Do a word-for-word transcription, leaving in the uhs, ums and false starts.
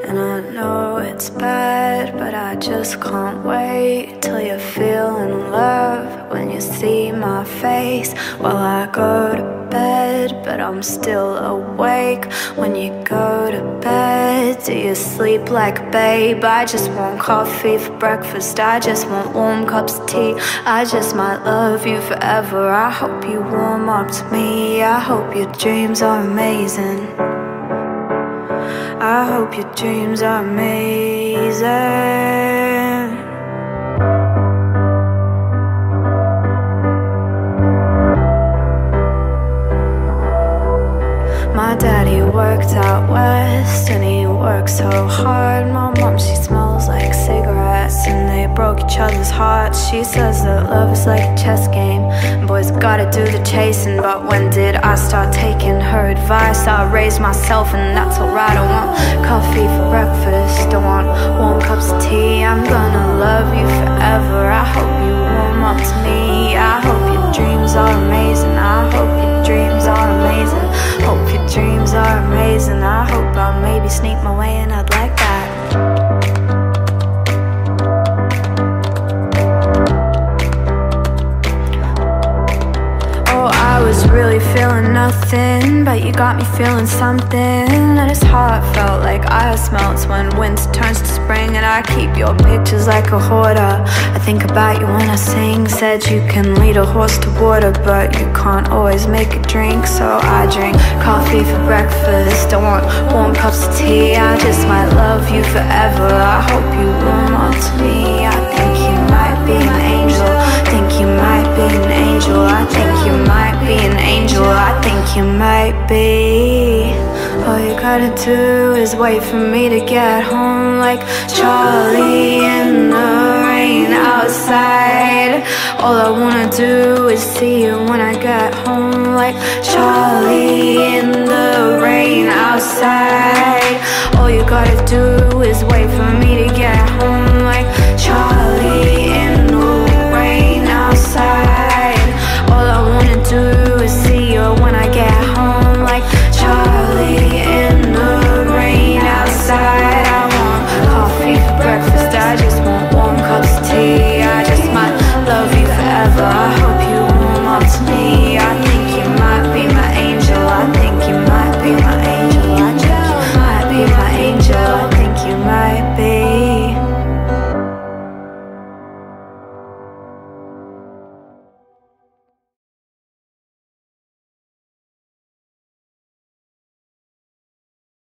And I know it's bad, but I just can't wait till you feel in love when you see my face. Well, I go to bed, but I'm still awake when you go to bed. Do you sleep like a babe? I just want coffee for breakfast, I just want warm cups of tea. I just might love you forever. I hope you warm up to me. I hope your dreams are amazing. I hope your dreams are amazing. My daddy worked out west and he worked so hard. My mom, she smells like cigarettes and they broke each other's hearts. She says that love is like a chess game, boys gotta do the chasing. But when did I start taking her advice? I raised myself and that's alright. I want coffee for breakfast, I want warm cups of tea. I'm gonna love you forever. I hope you warm up to me. I hope your dreams are amazing. I hope your dreams are amazing. Hope your dreams are amazing. I hope I'll maybe sneak my way in. I'd like that. I was really feeling nothing, but you got me feeling something. And his heart felt like ice melts when winter turns to spring. And I keep your pictures like a hoarder. I think about you when I sing. Said you can lead a horse to water, but you can't always make a drink. So I drink coffee for breakfast, I want warm cups of tea. I just might love you forever. I hope you warm up to me. I think you might be an angel. Think you might be an angel. I think you might be an angel. I think you might be. All you gotta do is wait for me to get home, like Charlie in the rain outside. All I wanna do is see you when I get home, like Charlie in the rain outside. All you gotta do